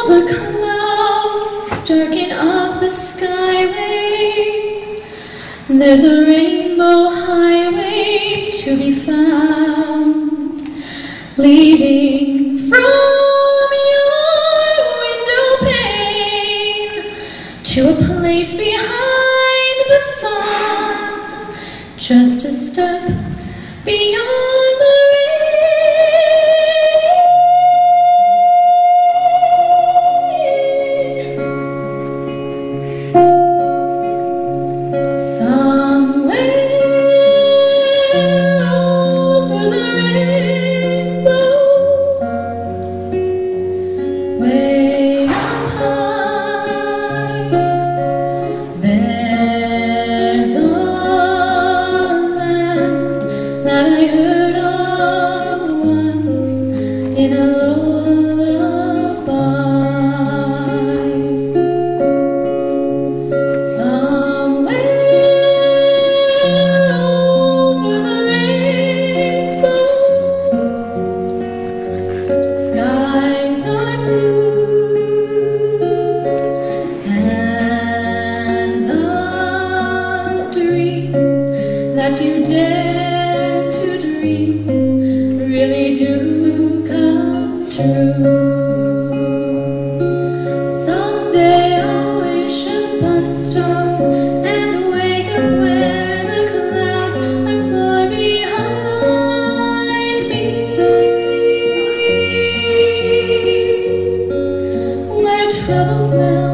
the clouds darken up the skyway. There's a rainbow highway to be found, leading from your window pane to a place behind the sun, just a step beyond the that you dare to dream really do come true. Someday I'll wish upon a star and wake up where the clouds are far behind me, where troubles melt